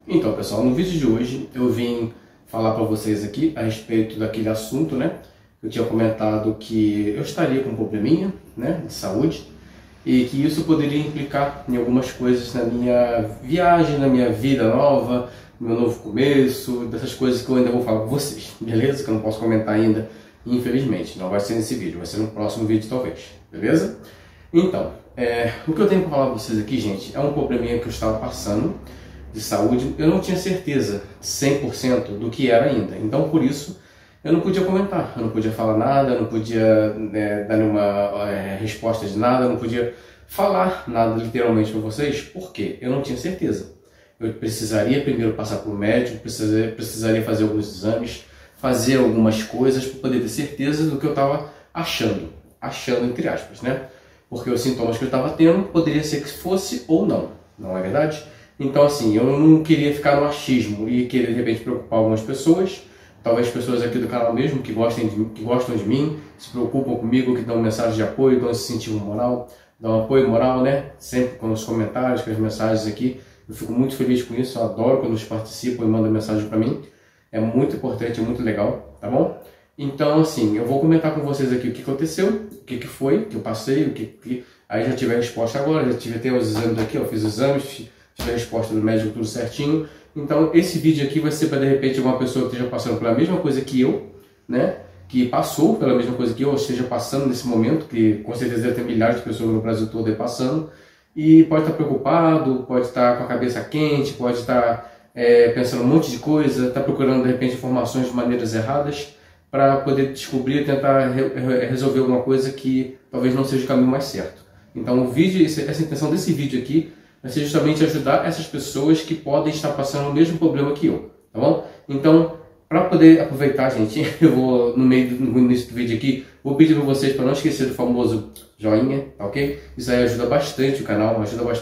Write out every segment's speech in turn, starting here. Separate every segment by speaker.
Speaker 1: Então, pessoal, no vídeo de hoje eu vim falar para vocês aqui a respeito daquele assunto, né? Eu tinha comentado que eu estaria com um probleminha, né, de saúde e que isso poderia implicar em algumas coisas na minha viagem, na minha vida nova, no meu novo começo, dessas coisas que eu ainda vou falar com vocês, beleza? Que eu não posso comentar ainda, infelizmente. Não vai ser nesse vídeo, vai ser no próximo vídeo talvez, beleza? Então, o que eu tenho para falar para vocês aqui, gente, é um probleminha que eu estava passando de saúde. Eu não tinha certeza 100% do que era ainda, então por isso eu não podia comentar, eu não podia falar nada, eu não podia dar nenhuma resposta de nada, eu não podia falar nada literalmente para vocês, porque eu não tinha certeza. Eu precisaria primeiro passar por um médico, precisaria fazer alguns exames, fazer algumas coisas para poder ter certeza do que eu estava achando entre aspas, né? Porque os sintomas que eu estava tendo poderia ser que fosse ou não, não é verdade? Então assim, eu não queria ficar no achismo e querer de repente preocupar algumas pessoas, talvez pessoas aqui do canal mesmo que gostam de mim, se preocupam comigo, que dão mensagem de apoio, dão esse incentivo moral, dão apoio moral, né? Sempre com os comentários, com as mensagens aqui. Eu fico muito feliz com isso, eu adoro quando eles participam e mandam mensagem para mim. É muito importante, é muito legal, tá bom? Então assim, eu vou comentar com vocês aqui o que aconteceu, o que foi que eu passei, aí já tive a resposta agora, já tive até os exames aqui, eu fiz os exames, tive a resposta do médico, tudo certinho. Então esse vídeo aqui vai ser para de repente uma pessoa que esteja passando pela mesma coisa que eu, né? Que passou pela mesma coisa que eu, ou esteja passando nesse momento, que com certeza deve ter milhares de pessoas no Brasil todo aí passando, e pode estar preocupado, pode estar com a cabeça quente, pode estar pensando um monte de coisa, está procurando de repente informações de maneiras erradas, para poder descobrir e tentar resolver alguma coisa que talvez não seja o caminho mais certo. Então o vídeo, essa intenção desse vídeo aqui vai ser justamente ajudar essas pessoas que podem estar passando o mesmo problema que eu, tá bom? Então, para poder aproveitar, gente, eu vou no início do vídeo aqui, vou pedir para vocês para não esquecer do famoso joinha, tá ok? Isso aí ajuda bastante o canal,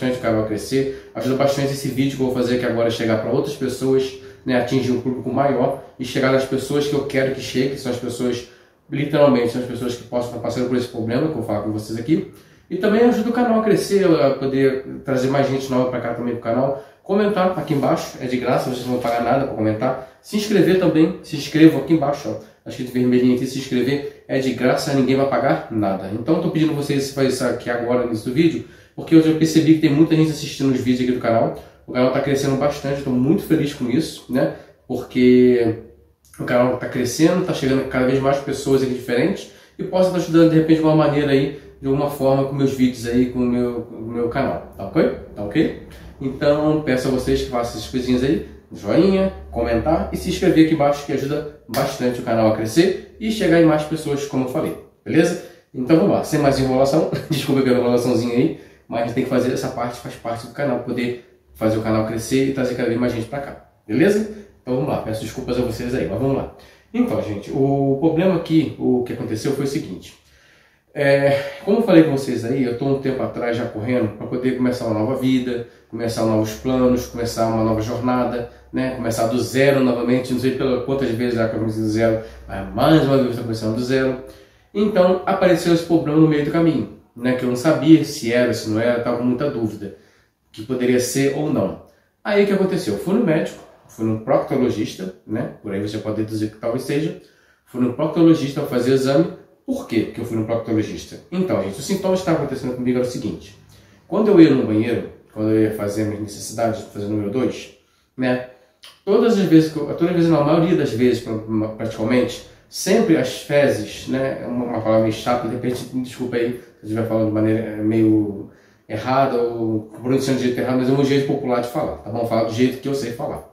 Speaker 1: a crescer, ajuda bastante esse vídeo que eu vou fazer aqui agora chegar para outras pessoas, né, atingir um público maior e chegar nas pessoas que eu quero que chegue, que são as pessoas, literalmente, são as pessoas que possam estar passando por esse problema que eu vou falar com vocês aqui. E também ajuda o canal a crescer, a poder trazer mais gente nova para cá também pro canal. Comentar aqui embaixo, é de graça, vocês não vão pagar nada para comentar. Se inscrever também, se inscrevam aqui embaixo, ó, tá escrito vermelhinho aqui, se inscrever é de graça, ninguém vai pagar nada. Então estou pedindo vocês fazer isso aqui agora nesse vídeo, porque eu já percebi que tem muita gente assistindo os vídeos aqui do canal. O canal está crescendo bastante, estou muito feliz com isso, né? Porque o canal está crescendo, está chegando cada vez mais pessoas aqui diferentes e posso estar ajudando de repente de uma maneira aí, de alguma forma, com meus vídeos aí, com o meu canal, tá ok? Tá ok? Então peço a vocês que façam essas coisinhas aí, joinha, comentar e se inscrever aqui embaixo, que ajuda bastante o canal a crescer e chegar em mais pessoas, como eu falei, beleza? Então vamos lá, sem mais enrolação, desculpa pela enrolaçãozinha aí, mas a gente tem que fazer essa parte, faz parte do canal, poder fazer o canal crescer e trazer cada vez mais gente pra cá, beleza? Então vamos lá, peço desculpas a vocês aí, mas vamos lá. Então, gente, o problema aqui, o que aconteceu foi o seguinte. Como eu falei com vocês aí, eu estou um tempo atrás já correndo para poder começar uma nova vida, começar novos planos, começar uma nova jornada, né? Começar do zero novamente, não sei pela quantas vezes já que eu comecei do zero, mas mais uma vez eu estou começando do zero. Então apareceu esse problema no meio do caminho, né? Que eu não sabia se era, se não era, estava com muita dúvida, que poderia ser ou não. Aí o que aconteceu? Eu fui no médico, fui no proctologista, né? Por aí você pode deduzir que talvez seja. Fui no proctologista para fazer o exame. Por quê que eu fui no proctologista? Então, gente, o sintoma que estava acontecendo comigo era o seguinte. Quando eu ia no banheiro, quando eu ia fazer as minhas necessidades, fazer o número 2, né? Toda vez não, a maioria das vezes, praticamente, sempre as fezes, né? Uma palavra meio chata, de repente, desculpa aí, se eu estiver falando de maneira meio errada ou pronunciando de jeito errado, mas é um jeito popular de falar, tá bom? Falar do jeito que eu sei falar,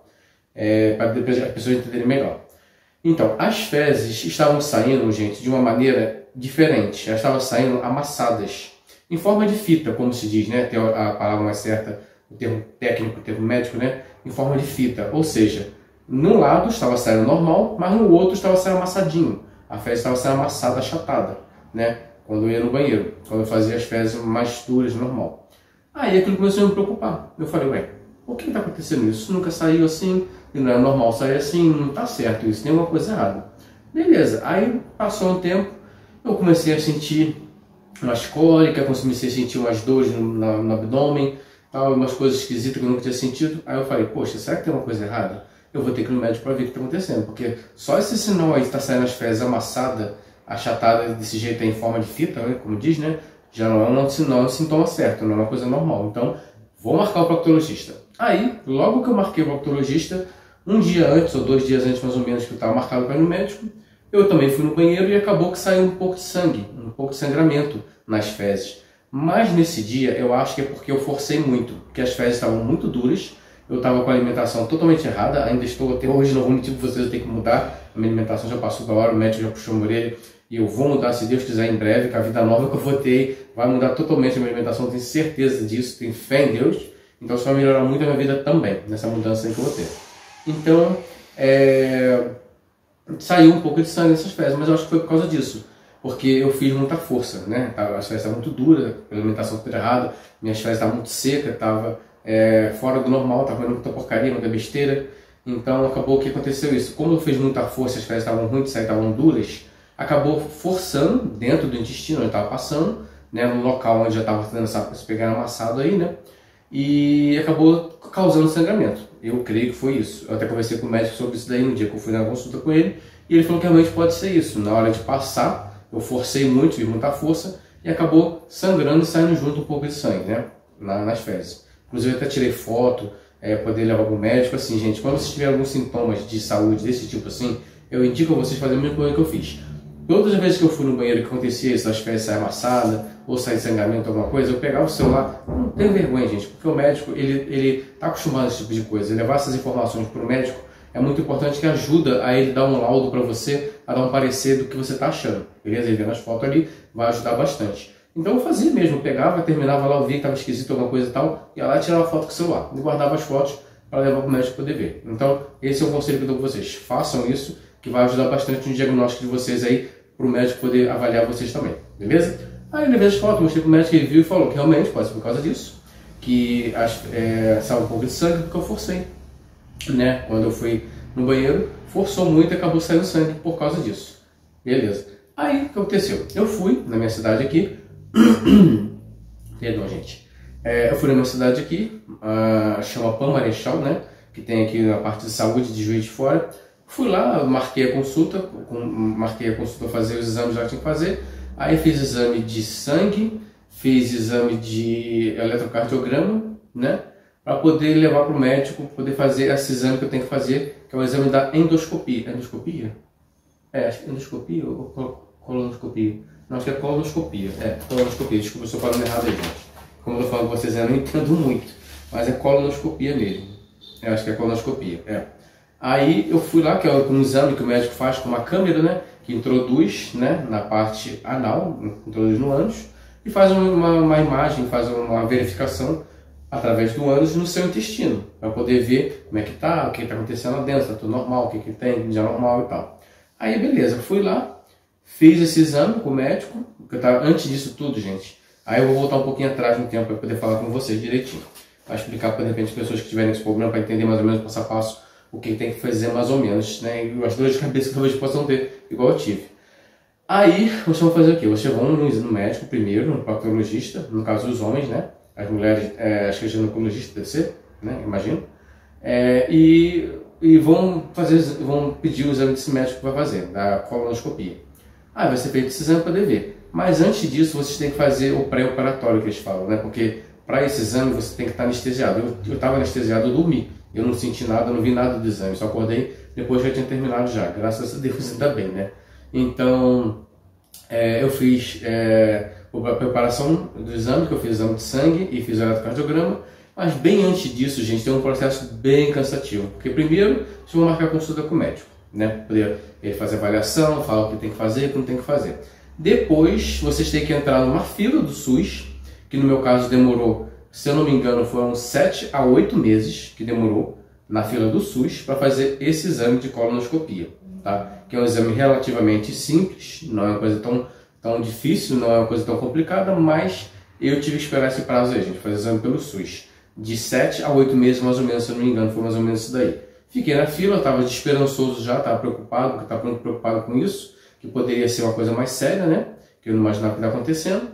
Speaker 1: para depois as pessoas entenderem melhor. Então, as fezes estavam saindo, gente, de uma maneira diferente. Elas estavam saindo amassadas, em forma de fita, como se diz, né? Tem a palavra mais certa, o termo técnico, o termo médico, né? Em forma de fita. Ou seja, num lado estava saindo normal, mas no outro estava saindo amassadinho. A fezes estava saindo amassada, achatada, né? Quando eu ia no banheiro, quando eu fazia as fezes mais duras, normal. Aí aquilo começou a me preocupar. Eu falei, ué, por que está acontecendo isso? Isso nunca saiu assim, e não é normal sair assim, não está certo isso, tem alguma coisa errada. Beleza, aí passou um tempo, eu comecei a sentir umas cólicas, comecei a sentir umas dores no abdômen, tal, umas coisas esquisitas que eu nunca tinha sentido. Aí eu falei, poxa, será que tem uma coisa errada? Eu vou ter que ir no médico para ver o que está acontecendo, porque só esse sinal aí de estar saindo as fezes amassada, achatada desse jeito aí em forma de fita, né, como diz, né, já não é um sintoma certo, não é uma coisa normal. Então, vou marcar o proctologista. Aí, logo que eu marquei o proctologista, um dia antes ou 2 dias antes mais ou menos que eu estava marcado para ir no médico, eu também fui no banheiro e acabou que saiu um pouco de sangue, um pouco de sangramento nas fezes. Mas nesse dia eu acho que é porque eu forcei muito, porque as fezes estavam muito duras, eu estava com a alimentação totalmente errada, ainda estou até hoje, não vou mentir para vocês, eu tenho que mudar, a minha alimentação já passou da hora, o médico já puxou a orelha, e eu vou mudar, se Deus quiser, em breve, com a vida nova que eu vou ter, vai mudar totalmente a minha alimentação, tenho certeza disso, tenho fé em Deus, então isso vai melhorar muito a minha vida também, nessa mudança aí que eu vou ter. Então, saiu um pouco de sangue nessas fezes, mas eu acho que foi por causa disso, porque eu fiz muita força, né? As fezes estavam muito duras, a alimentação estava errada, minhas fezes estavam muito secas, estava fora do normal, estava comendo muita porcaria, muita besteira, então acabou que aconteceu isso. Como eu fiz muita força, as fezes estavam ruins de sair, estavam duras, acabou forçando dentro do intestino, onde estava passando, né? No local onde já estava tendo esse pegar amassado aí, né? E acabou causando sangramento. Eu creio que foi isso. Eu até conversei com o médico sobre isso daí no dia que eu fui na consulta com ele, e ele falou que realmente pode ser isso. Na hora de passar, eu forcei muito, fiz muita força, e acabou sangrando e saindo junto um pouco de sangue, né? Nas fezes. Inclusive eu até tirei foto, poder levar para o médico. Assim, gente, quando vocês tiverem alguns sintomas de saúde desse tipo assim, eu indico a vocês fazerem a mesma coisa que eu fiz. Todas as vezes que eu fui no banheiro que acontecia isso, as fezes saíam amassadas, ou sair sangramento, alguma coisa, eu pegava o celular, não tenho vergonha, gente, porque o médico, ele tá acostumado a esse tipo de coisa, levar essas informações para o médico é muito importante, que ajuda a ele dar um laudo para você, a dar um parecer do que você está achando, beleza? Ele vendo as fotos ali, vai ajudar bastante. Então eu fazia mesmo, eu pegava, terminava lá, eu via que estava esquisito alguma coisa e tal, ia lá e tirava foto com o celular, e guardava as fotos para levar para o médico poder ver. Então esse é o conselho que eu dou para vocês, façam isso, que vai ajudar bastante no diagnóstico de vocês aí, para o médico poder avaliar vocês também, beleza? Aí ele levei as fotos, mostrei para o médico, ele viu e falou que realmente pode ser por causa disso, que saiu um pouco de sangue porque eu forcei, né? Quando eu fui no banheiro, forçou muito e acabou saindo sangue por causa disso, beleza? Aí o que aconteceu? Eu fui na minha cidade aqui, perdão gente, eu fui na minha cidade aqui, chama Pan Marechal, né? Que tem aqui na parte de saúde de Juiz de Fora. Fui lá, marquei a consulta para fazer os exames que eu tinha que fazer. Aí fiz exame de sangue, fiz exame de eletrocardiograma, né? Para poder levar para o médico, poder fazer esse exame que eu tenho que fazer, que é o exame da endoscopia. Endoscopia? Acho que endoscopia ou colonoscopia? Não, acho que é colonoscopia. Colonoscopia. Desculpa se eu falando errado aí, gente. Como eu tô falando com vocês, eu não entendo muito. Mas é colonoscopia mesmo. Eu acho que é colonoscopia, Aí eu fui lá, que é um exame que o médico faz com uma câmera, né? Que introduz, né, na parte anal, introduz no ânus, e faz uma imagem, faz uma verificação através do ânus no seu intestino, para poder ver como é que tá, o que está acontecendo lá dentro, tá tudo normal, o que tem de anormal e tal. Aí beleza, fui lá, fiz esse exame com o médico, que eu tava, antes disso tudo, gente, aí eu vou voltar um pouquinho atrás no tempo para poder falar com vocês direitinho, para explicar para de repente pessoas que tiverem esse problema, para entender mais ou menos passo a passo o que tem que fazer mais ou menos, né? E as dores de cabeça que talvez possam ter, igual eu tive. Aí, vocês vão fazer o quê? Vocês vão no médico primeiro, no proctologista, no caso os homens, né? As mulheres, acho que é ginecologista deve ser, né? Imagino. E vão pedir o exame desse médico que vai fazer, da colonoscopia. Aí vai ser feito esse exame para ver. Mas antes disso, vocês têm que fazer o pré-operatório que eles falam, né? Porque para esse exame você tem que estar anestesiado. Eu estava anestesiado, eu dormi. Eu não senti nada, não vi nada do exame, só acordei depois que já tinha terminado já, graças a Deus ainda bem, né? Então, eu fiz a preparação do exame, que eu fiz o exame de sangue e fiz o eletrocardiograma, mas bem antes disso, gente, tem um processo bem cansativo, porque primeiro, vocês vão marcar consulta com o médico, né? Poder ele fazer avaliação, falar o que tem que fazer e o que não tem que fazer. Depois, vocês têm que entrar numa fila do SUS, que no meu caso demorou, se eu não me engano, foram 7 a 8 meses que demorou na fila do SUS para fazer esse exame de colonoscopia, tá? Que é um exame relativamente simples, não é uma coisa tão difícil, não é uma coisa tão complicada, mas eu tive que esperar esse prazo aí, gente, fazer exame pelo SUS. De 7 a 8 meses, mais ou menos, se eu não me engano, foi mais ou menos isso daí. Fiquei na fila, estava desesperançoso já, estava preocupado, porque estava preocupado com isso, que poderia ser uma coisa mais séria, né? Que eu não imaginava o que estava acontecendo.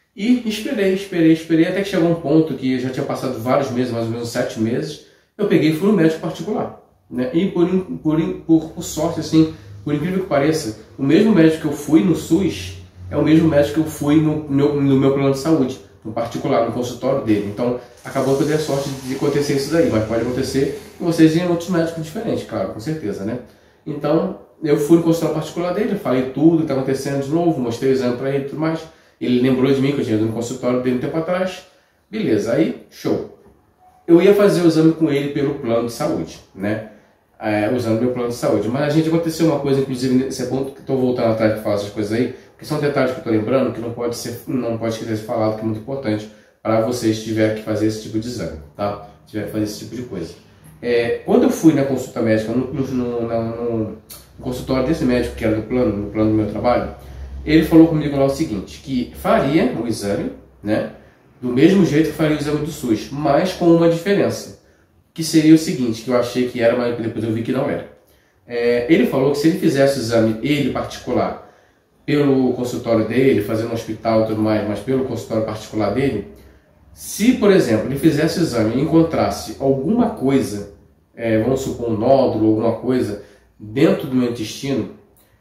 Speaker 1: E esperei, até que chegou um ponto que já tinha passado vários meses, mais ou menos 7 meses, eu peguei e fui no médico particular. Né? E por sorte, assim, por incrível que pareça, o mesmo médico que eu fui no SUS é o mesmo médico que eu fui no meu plano de saúde, no particular, no consultório dele. Então, acabou que eu dei a sorte de acontecer isso daí, mas pode acontecer com vocês em outros médicos diferentes, claro, com certeza, né? Então, eu fui no consultório particular dele, falei tudo que está acontecendo de novo, mostrei o exame para ele e tudo mais. Ele lembrou de mim que eu tinha ido no consultório dele um tempo atrás. Beleza, aí, show. Eu ia fazer o exame com ele pelo plano de saúde, né? Usando meu plano de saúde. Mas a gente aconteceu uma coisa, inclusive, nesse ponto que estou voltando atrás de falar essas coisas aí, que são detalhes que eu estou lembrando, que não pode esquecer de falado, que é muito importante para vocês que tiverem que fazer esse tipo de exame, tá? Tiver que fazer esse tipo de coisa. Quando eu fui na consulta médica, no consultório desse médico, que era no plano do meu trabalho, ele falou comigo lá o seguinte, que faria o exame, né? Do mesmo jeito que faria o exame do SUS, mas com uma diferença. Que seria o seguinte, que eu achei que era, mas depois eu vi que não era. Ele falou que se ele fizesse o exame, ele particular, pelo consultório dele, fazendo no hospital e tudo mais, mas pelo consultório particular dele, se, por exemplo, ele fizesse o exame e encontrasse alguma coisa, vamos supor um nódulo, alguma coisa, dentro do meu intestino,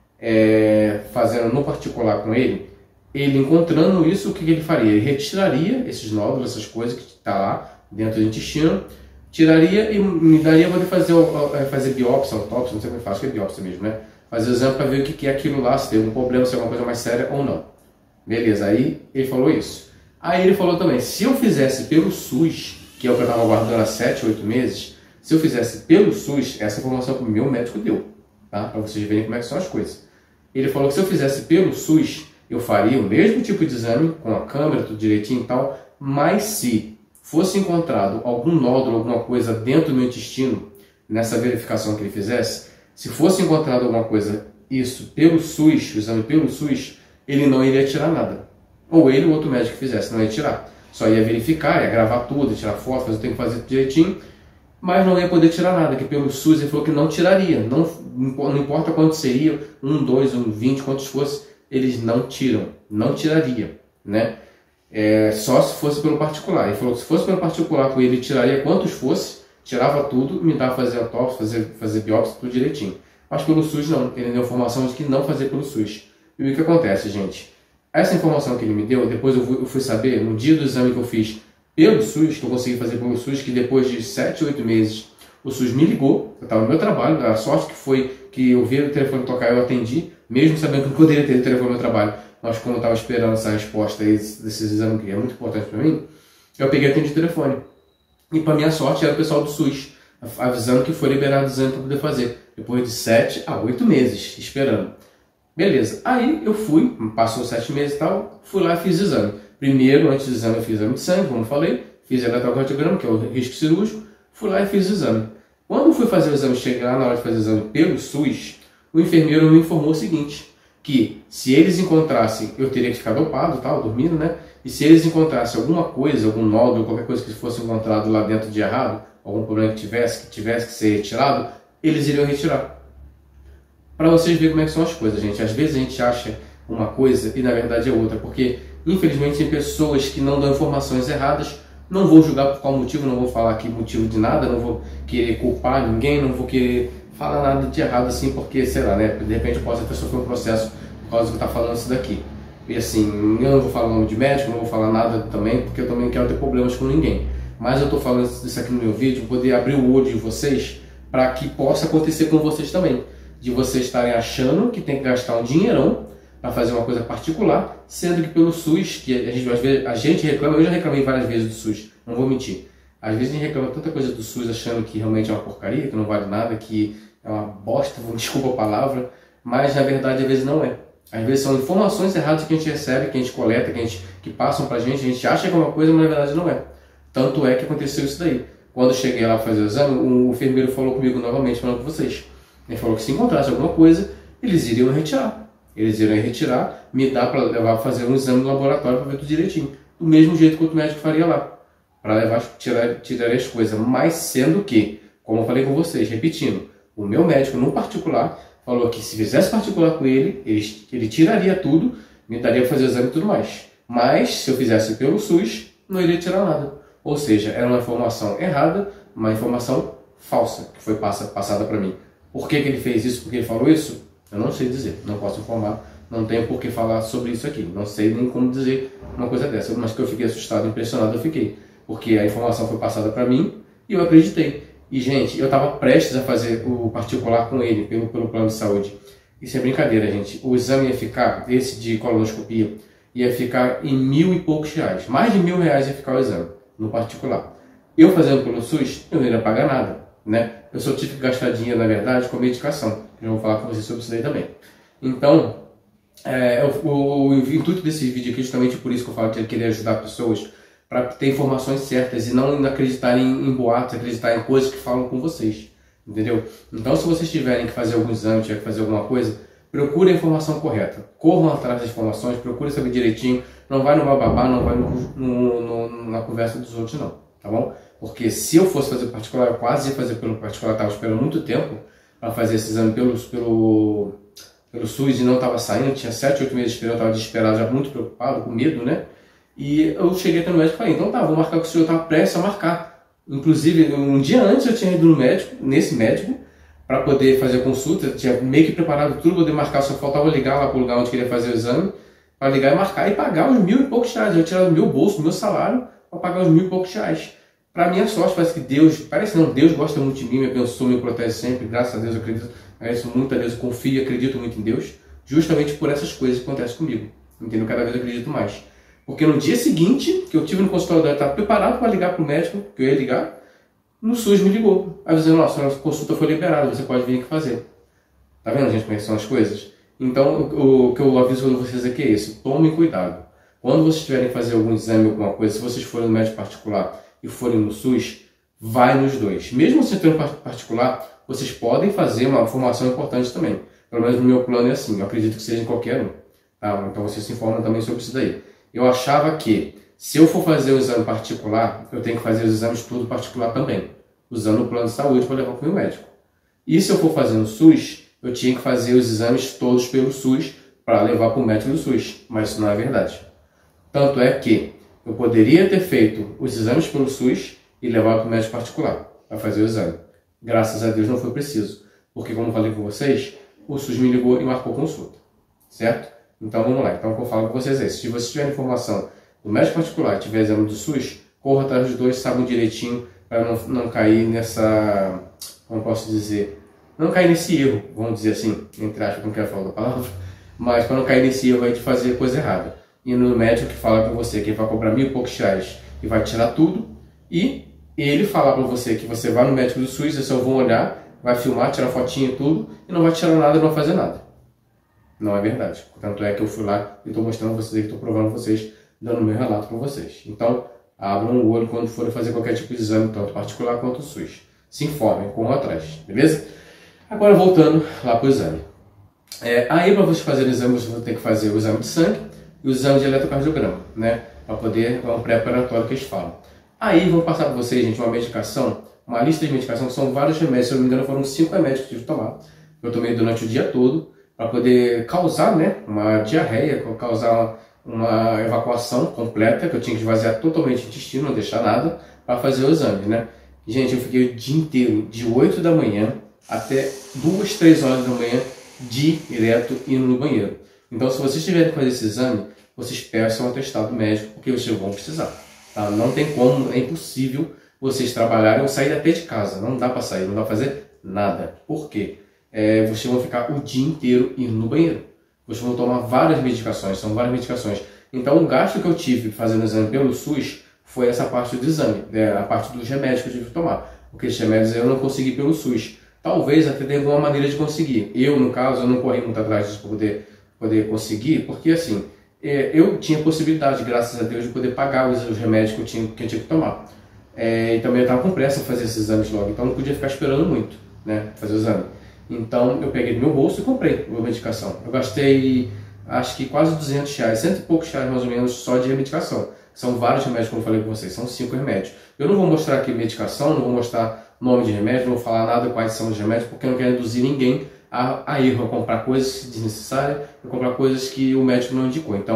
Speaker 1: fazendo no particular com ele encontrando isso, o que ele faria? Ele retiraria esses nódulos, essas coisas que está lá dentro do intestino, tiraria e me daria para fazer biópsia, autópsia, não sei como é que faz, acho que é biópsia mesmo, né? Fazer o exame para ver o que é aquilo lá, se tem algum problema, se é alguma coisa mais séria ou não. Beleza, aí ele falou isso. Aí ele falou também, se eu fizesse pelo SUS, que é o que eu estava aguardando há 7, 8 meses, se eu fizesse pelo SUS, essa informação que o meu médico deu, tá? Para vocês verem como é que são as coisas. Ele falou que se eu fizesse pelo SUS, eu faria o mesmo tipo de exame, com a câmera, tudo direitinho e tal, mas se fosse encontrado algum nódulo, alguma coisa dentro do meu intestino, nessa verificação que ele fizesse, se fosse encontrado alguma coisa, isso pelo SUS, o exame pelo SUS, ele não iria tirar nada. Ou ele ou outro médico que fizesse, não ia tirar. Só ia verificar, ia gravar tudo, tirar foto, fazer o que tem que fazer direitinho, mas não ia poder tirar nada, que pelo SUS ele falou que não tiraria. Não importa quanto seria, 1, 2, 1, 20, quantos fosse, eles não tiram, não tiraria, né? Só se fosse pelo particular. Ele falou que se fosse pelo particular com ele, tiraria quantos fosse, tirava tudo, me dava fazer autópsia, fazer biópsia, tudo direitinho. Mas pelo SUS não, ele deu informação de que não fazia pelo SUS. E o que acontece, gente? Essa informação que ele me deu, depois eu fui saber, no dia do exame que eu fiz pelo SUS, que eu consegui fazer pelo SUS, que depois de 7, 8 meses, o SUS me ligou, eu estava no meu trabalho, a sorte que foi que eu vi o telefone tocar, eu atendi, mesmo sabendo que não poderia ter o telefone no meu trabalho, mas como eu estava esperando essa resposta desse exame, que é muito importante para mim, eu peguei e atendi o telefone. E para minha sorte era o pessoal do SUS, avisando que foi liberado o exame para poder fazer, depois de 7 a 8 meses, esperando. Beleza, aí eu fui, passou 7 meses e tal, fui lá e fiz o exame. Primeiro, antes do exame, eu fiz o exame de sangue, como eu falei, fiz eletrocardiograma, que é o risco cirúrgico, fui lá e fiz o exame. Quando eu fui fazer o exame, chegar na hora de fazer o exame pelo SUS, o enfermeiro me informou o seguinte, que se eles encontrassem, eu teria que ficar dopado, tal, dormindo, né? E se eles encontrassem alguma coisa, algum nódulo, qualquer coisa que fosse encontrado lá dentro de errado, algum problema que tivesse que ser retirado, eles iriam retirar. Para vocês verem como é que são as coisas, gente. Às vezes a gente acha uma coisa e na verdade é outra, porque infelizmente tem pessoas que não dão informações erradas. Não vou julgar por qual motivo, não vou falar aqui motivo de nada, não vou querer culpar ninguém, não vou querer falar nada de errado assim, porque, sei lá, né, de repente eu posso até sofrer um processo por causa que eu estou falando isso daqui. E assim, eu não vou falar o nome de médico, não vou falar nada também, porque eu também não quero ter problemas com ninguém. Mas eu estou falando isso aqui no meu vídeo, para poder abrir o olho de vocês, para que possa acontecer com vocês também. De vocês estarem achando que tem que gastar um dinheirão para fazer uma coisa particular, sendo que pelo SUS, que a gente reclama, eu já reclamei várias vezes do SUS, não vou mentir. Às vezes a gente reclama tanta coisa do SUS achando que realmente é uma porcaria, que não vale nada, que é uma bosta, desculpa a palavra, mas na verdade às vezes não é. Às vezes são informações erradas que a gente recebe, que a gente coleta, que passam pra gente, a gente acha que é uma coisa, mas na verdade não é. Tanto é que aconteceu isso daí. Quando eu cheguei lá para fazer o exame, o enfermeiro falou comigo novamente, falando com vocês. Ele falou que se encontrasse alguma coisa, eles iriam retirar. Eles iriam retirar, me dar para levar para fazer um exame no laboratório para ver tudo direitinho. Do mesmo jeito que o médico faria lá. Para levar, tirar as coisas. Mas sendo que, como eu falei com vocês, repetindo, o meu médico no particular falou que se fizesse particular com ele, ele tiraria tudo, me daria para fazer o exame e tudo mais. Mas, se eu fizesse pelo SUS, não iria tirar nada. Ou seja, era uma informação errada, uma informação falsa, que foi passada para mim. Por que ele fez isso? Por que ele falou isso? Eu não sei dizer, não posso informar, não tenho por que falar sobre isso aqui. Não sei nem como dizer uma coisa dessa, mas que eu fiquei assustado, impressionado, eu fiquei. Porque a informação foi passada para mim e eu acreditei. E, gente, eu estava prestes a fazer o particular com ele, pelo plano de saúde. Isso é brincadeira, gente. O exame ia ficar, esse de colonoscopia, ia ficar em R$1.000 e poucos. Mais de R$1.000 ia ficar o exame, no particular. Eu fazendo pelo SUS, eu não ia pagar nada, né? Eu só tive que gastar dinheiro, na verdade, com medicação. Eu vou falar com vocês sobre isso daí também. Então, o intuito desse vídeo aqui é justamente por isso que eu falo que ele queria ajudar pessoas para ter informações certas e não acreditar em boatos, acreditar em coisas que falam com vocês, entendeu? Então, se vocês tiverem que fazer algum exame, tiverem que fazer alguma coisa, procure a informação correta, corram atrás das informações, procure saber direitinho, não vai no bababá, não vai na conversa dos outros não, tá bom? Porque se eu fosse fazer particular, eu quase ia fazer pelo particular, estava esperando muito tempo para fazer esse exame pelo SUS e não estava saindo, tinha 7, 8 meses esperando, estava desesperado, já muito preocupado, com medo, né? E eu cheguei até no médico e falei, então tá, vou marcar com o senhor, eu estava prestes a marcar. Inclusive, um dia antes eu tinha ido no médico, nesse médico, para poder fazer a consulta, eu tinha meio que preparado tudo, poder marcar, só faltava ligar lá para o lugar onde queria fazer o exame, para ligar e marcar e pagar os R$1.000 e poucos. Eu tinha tirado do meu bolso, do meu salário, para pagar os R$1.000 e poucos. Para minha sorte, parece que Deus gosta muito de mim, me abençoa, me protege sempre, graças a Deus eu acredito, agradeço muito a Deus, eu confio e acredito muito em Deus, justamente por essas coisas que acontecem comigo, entendeu? Cada vez eu acredito mais. Porque no dia seguinte, que eu tive no consultório dela, eu estava preparado para ligar para o médico, que eu ia ligar, no SUS me ligou, avisando, nossa, a consulta foi liberada, você pode vir aqui fazer. Tá vendo, gente, como é que são as coisas? Então, o que eu aviso para vocês aqui é isso, tomem cuidado. Quando vocês tiverem que fazer algum exame, alguma coisa, se vocês forem no médico particular e forem no SUS, vai nos dois. Mesmo se tendo particular, vocês podem fazer uma formação importante também. Pelo menos no meu plano é assim, eu acredito que seja em qualquer um. Tá? Então vocês se informam também sobre isso daí. Eu achava que, se eu for fazer o exame particular, eu tenho que fazer os exames tudo particular também, usando o plano de saúde para levar para o meu médico. E se eu for fazer no SUS, eu tinha que fazer os exames todos pelo SUS para levar para o médico do SUS, mas isso não é verdade. Tanto é que eu poderia ter feito os exames pelo SUS e levar para o médico particular para fazer o exame. Graças a Deus não foi preciso, porque como eu falei com vocês, o SUS me ligou e marcou consulta, certo? Então vamos lá, então o que eu falo com vocês é isso. Se você tiver informação do médico particular e tiver exame do SUS, corra atrás dos dois, saibam direitinho para não cair nessa, como posso dizer, não cair nesse erro, vamos dizer assim, entre aspas, não quero falar da palavra, mas para não cair nesse erro aí de fazer coisa errada. E no médico que fala para você que ele vai cobrar R$1.000 e poucos e vai tirar tudo, e ele falar para você que você vai no médico do SUS, eles só vão olhar, vai filmar, tirar fotinha e tudo, e não vai tirar nada e não vai fazer nada. Não é verdade. Tanto é que eu fui lá e estou mostrando vocês aqui, estou provando vocês, dando meu relato para vocês. Então, abram o olho quando forem fazer qualquer tipo de exame, tanto particular quanto SUS. Se informem, corram atrás, beleza? Agora, voltando lá para o exame. Aí, para vocês fazerem o exame, vocês vão ter que fazer o exame de sangue e o exame de eletrocardiograma, né? Para poder, é um pré-operatório que eles falam. Aí, vou passar para vocês, gente, uma medicação, uma lista de medicação, que são vários remédios. Se eu não me engano, foram 5 remédios que eu tive que tomar. Eu tomei durante o dia todo, para poder causar, né, uma diarreia, causar uma evacuação completa, que eu tinha que esvaziar totalmente o intestino, não deixar nada, para fazer o exame, né? Gente, eu fiquei o dia inteiro, de 8 da manhã até 2, 3 horas da manhã, direto indo no banheiro. Então, se vocês tiverem que fazer esse exame, vocês peçam um atestado médico, porque vocês vão precisar. Tá? Não tem como, é impossível vocês trabalharem ou sair até de casa. Não dá para sair, não dá para fazer nada. Por quê? Vocês vão ficar o dia inteiro indo no banheiro. Vocês vão tomar várias medicações, são várias medicações. Então, o gasto que eu tive fazendo o exame pelo SUS foi essa parte do exame, a parte dos remédios que eu tive que tomar. Porque esses remédios eu não consegui pelo SUS. Talvez até tenha alguma maneira de conseguir. Eu, no caso, eu não corri muito atrás disso para poder conseguir, porque assim, eu tinha possibilidade, graças a Deus, de poder pagar os remédios que eu tinha que tomar. E também eu estava com pressa em fazer esses exames logo, então não podia ficar esperando muito, né, fazer o exame. Então eu peguei do meu bolso e comprei a medicação. Eu gastei, acho que quase R$200, cento e poucos reais mais ou menos, só de medicação. São vários remédios, como eu falei com vocês, são 5 remédios. Eu não vou mostrar aqui medicação, não vou mostrar nome de remédio, não vou falar nada quais são os remédios, porque eu não quero induzir ninguém a erro, a comprar coisas desnecessárias, a comprar coisas que o médico não indicou. Então,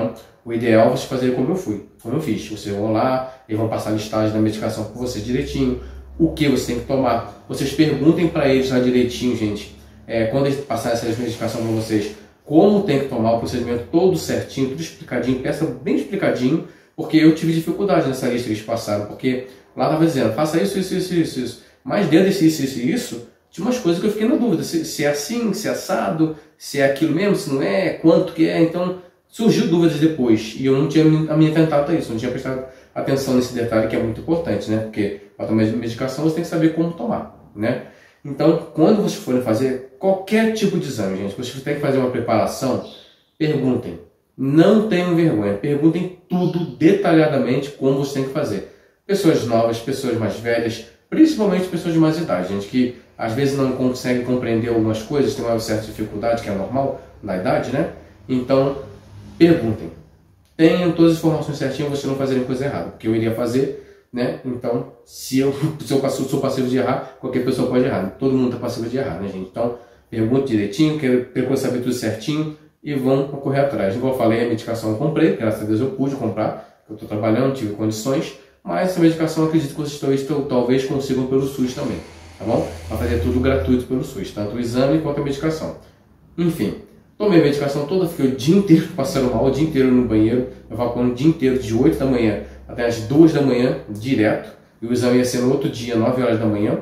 Speaker 1: O ideal é você fazer como eu fiz. Vocês vão lá, eles vão passar a listagem da medicação por vocês direitinho, o que você tem que tomar. Vocês perguntem para eles lá direitinho, gente, quando eles passarem essa medicação para vocês, como tem que tomar o procedimento todo certinho, tudo explicadinho, peça bem explicadinho, porque eu tive dificuldade nessa lista que eles passaram, porque lá estava dizendo, faça isso. Mas dentro desse isso, tinha umas coisas que eu fiquei na dúvida, se é assim, se é assado, se é aquilo mesmo, se não é, quanto que é, então surgiu dúvidas depois, e eu não tinha me atentado a isso, não tinha prestado atenção nesse detalhe que é muito importante, né? Porque para tomar medicação você tem que saber como tomar, né? Então, quando vocês forem fazer qualquer tipo de exame, gente, vocês têm que fazer uma preparação, perguntem. Não tenham vergonha, perguntem tudo detalhadamente como você tem que fazer. Pessoas novas, pessoas mais velhas, principalmente pessoas de mais idade, gente que às vezes não consegue compreender algumas coisas, tem uma certa dificuldade, que é normal na idade, né? Então, perguntem. Tenham todas as informações certinhas, vocês não fazerem coisa errada, porque eu iria fazer, né? Então, se eu sou passivo de errar, qualquer pessoa pode errar. Todo mundo está passivo de errar, né, gente? Então, pergunte direitinho, procure saber tudo certinho e vão correr atrás. Igual eu falei, a medicação eu comprei, graças a Deus eu pude comprar, eu estou trabalhando, tive condições, mas essa medicação eu acredito que vocês talvez consigam pelo SUS também, tá bom? Para fazer tudo gratuito pelo SUS, tanto o exame quanto a medicação. Enfim, tomei a medicação toda, fiquei o dia inteiro passando mal, o dia inteiro no banheiro, evacuando o dia inteiro, de 8 da manhã até as 2 da manhã, direto, e o exame ia ser no outro dia, 9 horas da manhã.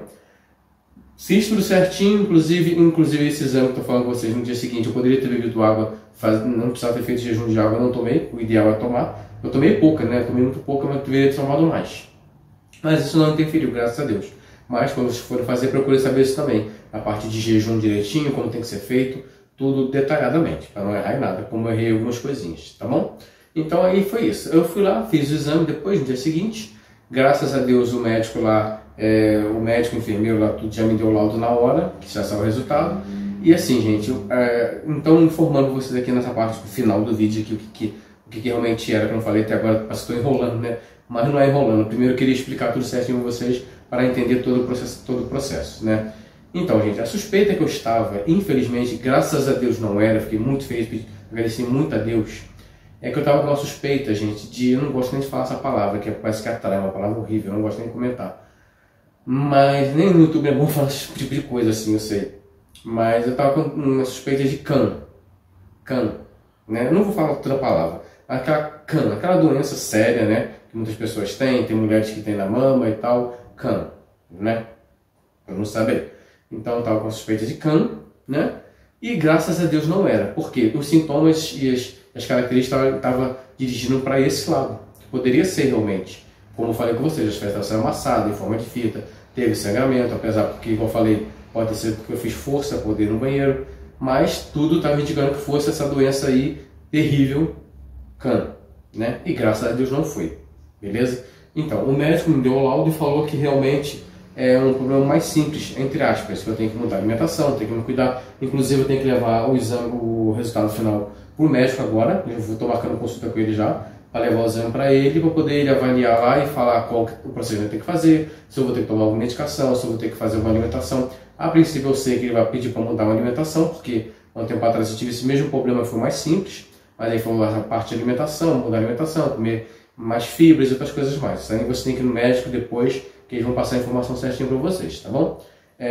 Speaker 1: Fiz tudo certinho, inclusive esse exame que eu estou falando com vocês no dia seguinte, eu poderia ter bebido água, não precisava ter feito jejum de água, não tomei, o ideal é tomar. Eu tomei pouca, né? Eu tomei muito pouca, mas deveria ter tomado mais. Mas isso não interferiu, graças a Deus. Mas quando vocês forem fazer, procure saber isso também. A parte de jejum direitinho, como tem que ser feito, tudo detalhadamente, para não errar em nada, como eu errei algumas coisinhas, tá bom? Então aí foi isso. Eu fui lá, fiz o exame depois, no dia seguinte. Graças a Deus o médico lá, o enfermeiro lá, tudo já me deu o laudo na hora, que já saiu o resultado. E assim, gente, então informando vocês aqui nessa parte final do vídeo aqui, o que realmente era, que eu não falei até agora, parece que estou enrolando, né? Mas não é enrolando. Primeiro eu queria explicar tudo certinho para vocês, para entender todo o processo, né? Então, gente, a suspeita que eu estava, infelizmente, graças a Deus não era, fiquei muito feliz, agradeci muito a Deus, é que eu estava com uma suspeita, gente, eu não gosto nem de falar essa palavra, que parece que atrai, é uma palavra horrível, eu não gosto nem de comentar. Mas nem no YouTube é bom falar esse tipo de coisa assim, eu sei. Mas eu estava com uma suspeita de câncer, né? Eu não vou falar outra palavra. Aquela doença séria, né? Que muitas pessoas têm, tem mulheres que têm na mama e tal, câncer, né? Eu não sabia. Então eu estava com suspeita de câncer, né? E graças a Deus não era, porque os sintomas e as características estavam dirigindo para esse lado, que poderia ser realmente. Como eu falei com vocês, as festas saíram amassadas em forma de fita, teve sangramento, apesar porque, como eu falei, pode ter sido porque eu fiz força para poder ir no banheiro, mas tudo estava indicando que fosse essa doença aí terrível, câncer, né? E graças a Deus não foi, beleza? Então, o médico me deu o laudo e falou que realmente é um problema mais simples, entre aspas, que eu tenho que mudar a alimentação, tenho que me cuidar, inclusive eu tenho que levar o exame, o resultado final para o médico agora, eu estou marcando consulta com ele já, para levar o exame para ele, para poder ele avaliar lá e falar qual o procedimento tem que fazer, se eu vou ter que tomar alguma medicação, se eu vou ter que fazer uma alimentação. A princípio eu sei que ele vai pedir para mudar uma alimentação, porque há um tempo atrás eu tive esse mesmo problema, foi mais simples, mas aí foi a parte de alimentação, mudar a alimentação, comer mais fibras e outras coisas mais. Aí você tem que ir no médico depois, que eles vão passar a informação certinha para vocês, tá bom?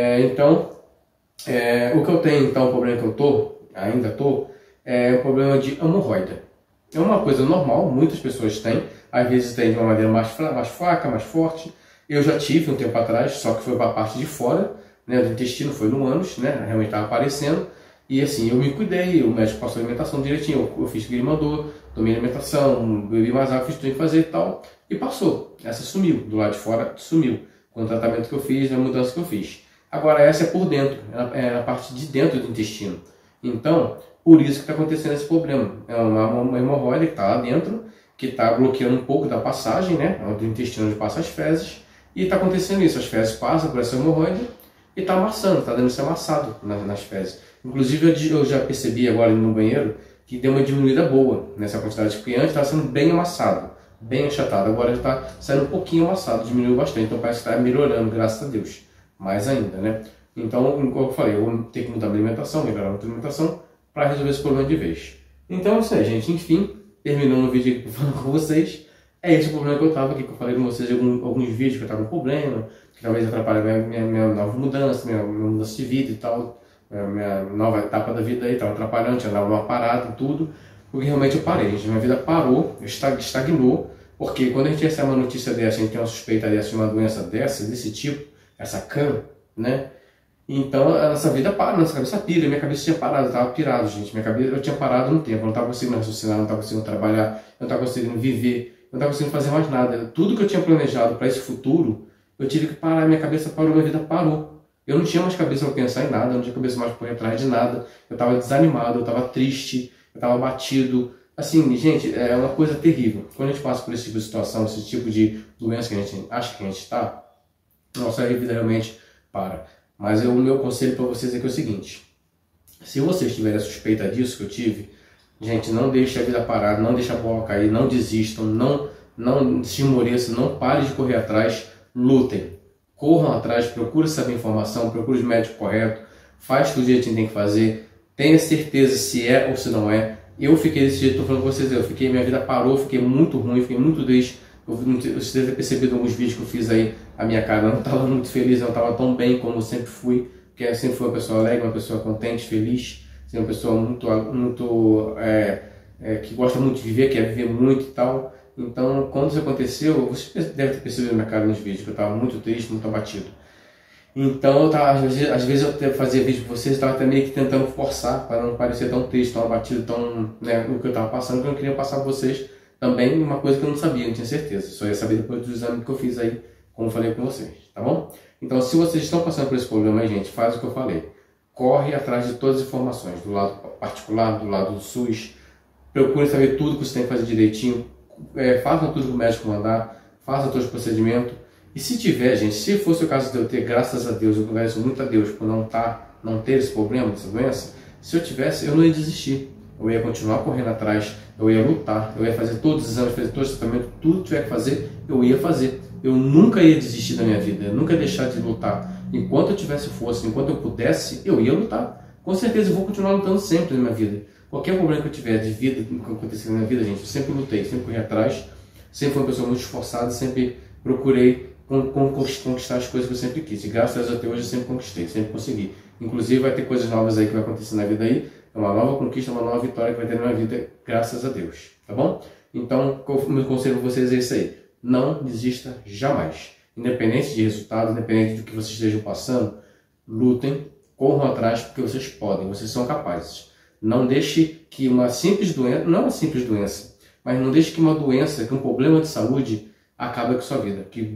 Speaker 1: O que eu tenho, então, o problema que eu ainda estou, é o problema de hemorroida. É uma coisa normal, muitas pessoas têm, às vezes tem de uma maneira mais fraca, mais forte. Eu já tive um tempo atrás, só que foi para a parte de fora, né, do intestino, foi no ânus, né, realmente estava aparecendo. E assim, eu me cuidei, o médico passou a alimentação direitinho, eu fiz o que ele mandou, tomei alimentação, bebi mais água, fiz tudo que fazer e tal, e passou. Essa sumiu, do lado de fora sumiu, com o tratamento que eu fiz, a mudança que eu fiz. Agora essa é por dentro, é na parte de dentro do intestino. Então, por isso que está acontecendo esse problema. É uma hemorroida que está lá dentro, que está bloqueando um pouco da passagem, né, do intestino onde passa as fezes, e está acontecendo isso, as fezes passam por essa hemorroida e está amassando, está dando esse amassado nas fezes. Inclusive eu já percebi agora no banheiro que deu uma diminuída boa nessa quantidade, porque antes estava sendo bem amassado, bem achatado, agora já está saindo um pouquinho amassado, diminuiu bastante, então parece que está melhorando, graças a Deus, mais ainda, né? Então, como eu falei, eu vou ter que mudar a alimentação, melhorar a alimentação, para resolver esse problema de vez. Então é isso aí, gente, enfim, terminando o vídeo aqui falando com vocês, é esse o problema que eu tava aqui, que eu falei com vocês em alguns vídeos que eu tava com problema, que talvez atrapalhe minha nova mudança, minha mudança de vida e tal, minha nova etapa da vida aí, tava atrapalhando, tinha dado uma parada e tudo, porque realmente eu parei, gente, minha vida parou, estagnou, porque quando a gente recebe uma notícia dessa, a gente tem uma suspeita dessa, de uma doença desse tipo, essa CAN, né? Então, a nossa vida para, nossa cabeça pira, minha cabeça tinha parado, eu estava pirado, gente, eu tinha parado no tempo, eu não estava conseguindo raciocinar, não estava conseguindo trabalhar, eu não estava conseguindo viver, eu não estava conseguindo fazer mais nada. Tudo que eu tinha planejado para esse futuro, eu tive que parar, minha cabeça parou, minha vida parou. Eu não tinha mais cabeça para pensar em nada, eu não tinha cabeça mais para correr atrás de nada, eu estava desanimado, eu estava triste, eu estava abatido. Assim, gente, é uma coisa terrível. Quando a gente passa por esse tipo de situação, esse tipo de doença que a gente acha que a gente está, nossa vida realmente para. Mas o meu conselho para vocês é que é o seguinte: se vocês tiverem a suspeita disso que eu tive, gente, não deixe a vida parar, não deixe a bola cair, não desistam, não se esmoreçam, não parem de correr atrás, lutem, corram atrás, procure saber informação, procure o médico correto, faz tudo o jeito que tem que fazer, tenha certeza se é ou se não é. Eu fiquei desse jeito, estou falando com vocês, minha vida parou, fiquei muito ruim, fiquei muito triste. Vocês devem ter percebido em alguns vídeos que eu fiz aí, a minha cara não estava muito feliz, não estava tão bem como eu sempre fui, porque eu sempre fui uma pessoa alegre, uma pessoa contente, feliz, uma pessoa que gosta muito de viver, quer viver muito e tal. Então, quando isso aconteceu, vocês devem ter percebido na minha cara nos vídeos, que eu estava muito triste, muito abatido. Então, às vezes eu fazia vídeo para vocês, estava até meio que tentando forçar, para não parecer tão triste, tão abatido, tão, né, o que eu estava passando, porque eu não queria passar para vocês também uma coisa que eu não sabia, não tinha certeza. Só ia saber depois do exame que eu fiz aí, como eu falei com vocês, tá bom? Então, se vocês estão passando por esse problema aí, gente, faz o que eu falei. Corre atrás de todas as informações, do lado particular, do lado do SUS. Procure saber tudo que você tem que fazer direitinho. Faça tudo que o médico mandar, faça todos os procedimentos. E se tiver, gente, se fosse o caso de eu ter, graças a Deus, eu agradeço muito a Deus por não ter esse problema, essa doença, se eu tivesse, eu não ia desistir. Eu ia continuar correndo atrás, eu ia lutar, eu ia fazer todos os exames, fazer todo o tratamento, tudo que tiver que fazer, eu ia fazer. Eu nunca ia desistir da minha vida, eu nunca ia deixar de lutar. Enquanto eu tivesse força, enquanto eu pudesse, eu ia lutar. Com certeza eu vou continuar lutando sempre na minha vida. Qualquer problema que eu tiver de vida, que acontecer na minha vida, gente, eu sempre lutei, sempre corri atrás, sempre fui uma pessoa muito esforçada, sempre procurei conquistar as coisas que eu sempre quis. E graças a Deus até hoje eu sempre conquistei, sempre consegui. Inclusive vai ter coisas novas aí que vai acontecer na vida aí, é uma nova conquista, uma nova vitória que vai ter na minha vida, graças a Deus, tá bom? Então, o meu conselho para vocês é isso aí: não desista jamais. Independente de resultado, independente do que vocês estejam passando, lutem, corram atrás, porque vocês podem, vocês são capazes. Não deixe que uma simples doença, não uma simples doença, mas não deixe que uma doença, que um problema de saúde acabe com a sua vida, que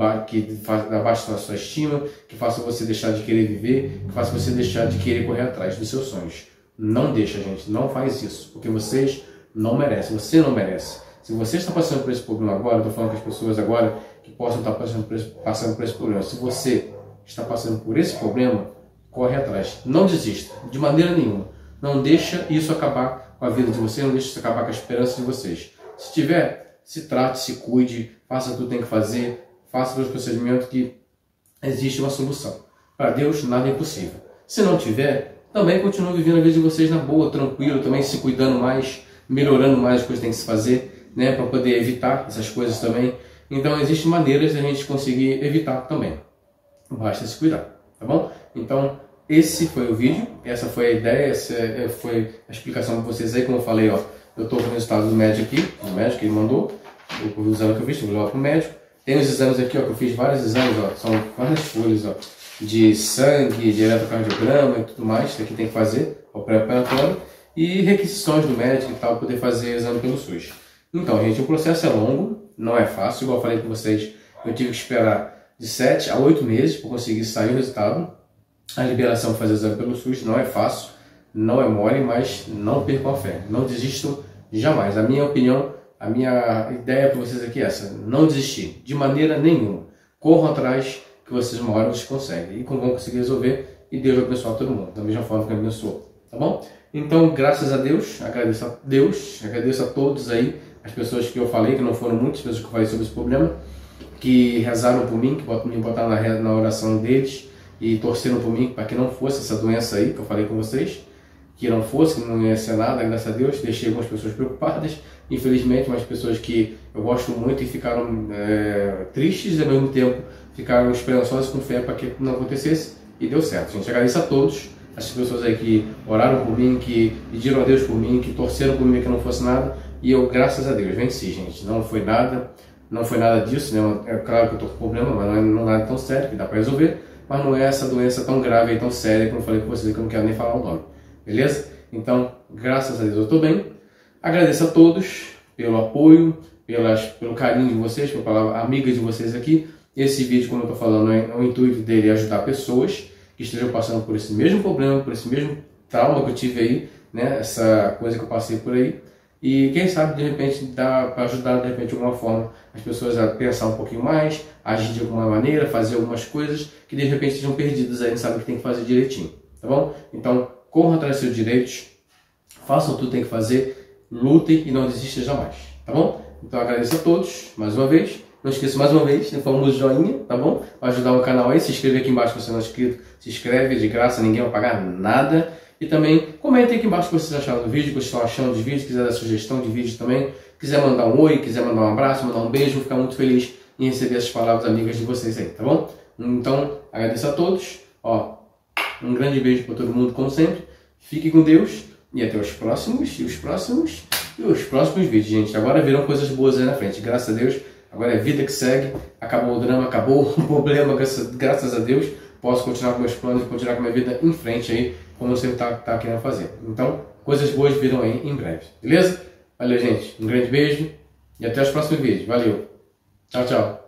Speaker 1: abaixe a sua estima, que faça você deixar de querer viver, que faça você deixar de querer correr atrás dos seus sonhos. Não deixa, gente, não faz isso, porque vocês não merecem, você não merece. Se você está passando por esse problema agora, estou falando com as pessoas agora que possam estar passando por esse problema. Se você está passando por esse problema, corre atrás. Não desista, de maneira nenhuma. Não deixa isso acabar com a vida de vocês, não deixa isso acabar com a esperança de vocês. Se tiver, se trate, se cuide, faça tudo que tem que fazer, faça os procedimentos, que existe uma solução. Para Deus, nada é impossível. Se não tiver, também continue vivendo a vida de vocês na boa, tranquilo, também se cuidando mais, melhorando mais as coisas que tem que se fazer, né, para poder evitar essas coisas também. Então, existem maneiras de a gente conseguir evitar também. Basta se cuidar, tá bom? Então, esse foi o vídeo, essa foi a ideia, essa foi a explicação para vocês aí. Como eu falei, ó, eu estou com o resultado do médico aqui, do médico que ele mandou, o exame que eu fiz, vou levar para o médico. Tem os exames aqui, ó, que eu fiz vários exames, ó, são várias folhas, ó, de sangue, de eletrocardiograma e tudo mais, que aqui tem que fazer, o pré-operatório, e requisições do médico e tal, poder fazer exame pelo SUS. Então, gente, o processo é longo, não é fácil, igual eu falei com vocês, eu tive que esperar de 7 a 8 meses para conseguir sair o resultado. A liberação para fazer o exame pelo SUS não é fácil, não é mole, mas não percam a fé, não desistam jamais. A minha opinião, a minha ideia para vocês aqui é essa: não desistir, de maneira nenhuma. Corram atrás, que vocês uma hora vocês conseguem, e vão conseguir resolver, e Deus vai abençoar todo mundo, da mesma forma que abençoou, tá bom? Então, graças a Deus, agradeço a todos aí, as pessoas que eu falei, que não foram muitas pessoas que eu falei sobre esse problema, que rezaram por mim, que me botaram na oração deles, e torceram por mim para que não fosse essa doença aí que eu falei com vocês. que não fosse, que não ia ser nada, graças a Deus. Deixei algumas pessoas preocupadas, infelizmente, mas pessoas que eu gosto muito e ficaram tristes e ao mesmo tempo ficaram esperançosas com fé para que não acontecesse, e deu certo. Gente, agradeço a todos, as pessoas aí que oraram por mim, que pediram a Deus por mim, que torceram por mim que não fosse nada, e eu, graças a Deus, venci, gente. Não foi nada disso, né? É claro que eu tô com problema, mas não é nada tão sério, que dá para resolver, mas não é essa doença tão grave e tão séria, como eu falei com vocês, que eu não quero nem falar o nome, beleza? Então, graças a Deus eu tô bem. Agradeço a todos pelo apoio, pelo carinho de vocês, pela palavra amiga de vocês aqui. Esse vídeo, como eu estou falando, o intuito dele é ajudar pessoas que estejam passando por esse mesmo problema, por esse mesmo trauma que eu tive aí, né? Essa coisa que eu passei por aí. E quem sabe, de repente, dá para ajudar, de repente, de alguma forma, as pessoas a pensar um pouquinho mais, agir de alguma maneira, fazer algumas coisas que, de repente, estejam perdidas aí, não sabem o que tem que fazer direitinho, tá bom? Então, corram atrás dos seus direitos, façam tudo que tem que fazer, lutem e não desistam jamais, tá bom? Então, agradeço a todos, mais uma vez. Não esqueça mais uma vez, famoso joinha, tá bom? Para ajudar o canal aí, se inscreve aqui embaixo se você não é inscrito, se inscreve, é de graça, ninguém vai pagar nada. E também comentem aqui embaixo o que vocês acharam do vídeo, o que vocês estão achando dos vídeos, quiser dar sugestão de vídeo também, quiser mandar um oi, quiser mandar um abraço, mandar um beijo, vou ficar muito feliz em receber essas palavras amigas de vocês aí, tá bom? Então, agradeço a todos, ó, um grande beijo para todo mundo, como sempre, fique com Deus e até os próximos vídeos, gente. Agora virão coisas boas aí na frente, graças a Deus. Agora é vida que segue, acabou o drama, acabou o problema, graças a Deus. Posso continuar com meus planos e continuar com minha vida em frente aí, como eu sempre tá querendo fazer. Então, coisas boas virão aí em breve, beleza? Valeu, gente. Um grande beijo e até os próximos vídeos. Valeu. Tchau, tchau.